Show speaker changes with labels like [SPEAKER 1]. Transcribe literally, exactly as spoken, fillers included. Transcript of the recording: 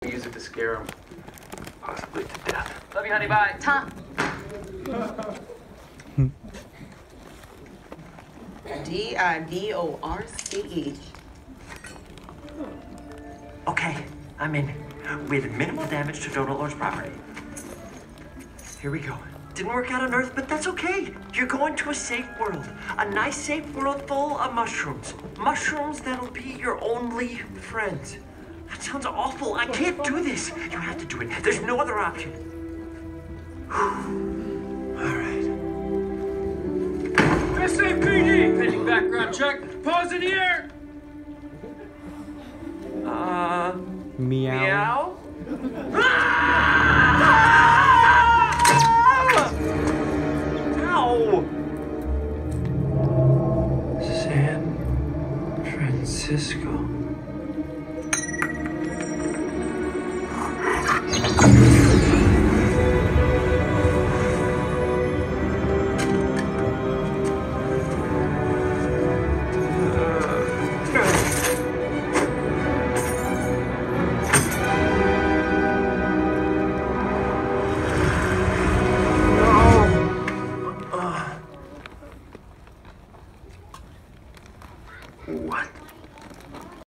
[SPEAKER 1] Use it to scare him, possibly to death.
[SPEAKER 2] Love you, honey. Bye.
[SPEAKER 3] Tom. D I V O R C E.
[SPEAKER 4] Okay, I'm in. With minimal damage to Donut Lord's property. Here we go. Didn't work out on Earth, but that's okay. You're going to a safe world. A nice, safe world full of mushrooms. Mushrooms that'll be your only friends. That sounds awful. I can't do this. You have to do it. There's no other option. All right.
[SPEAKER 2] S A P D! Pending background check. Pause in the air!
[SPEAKER 4] Uh...
[SPEAKER 5] Meow.
[SPEAKER 4] Meow? Ow! San Francisco.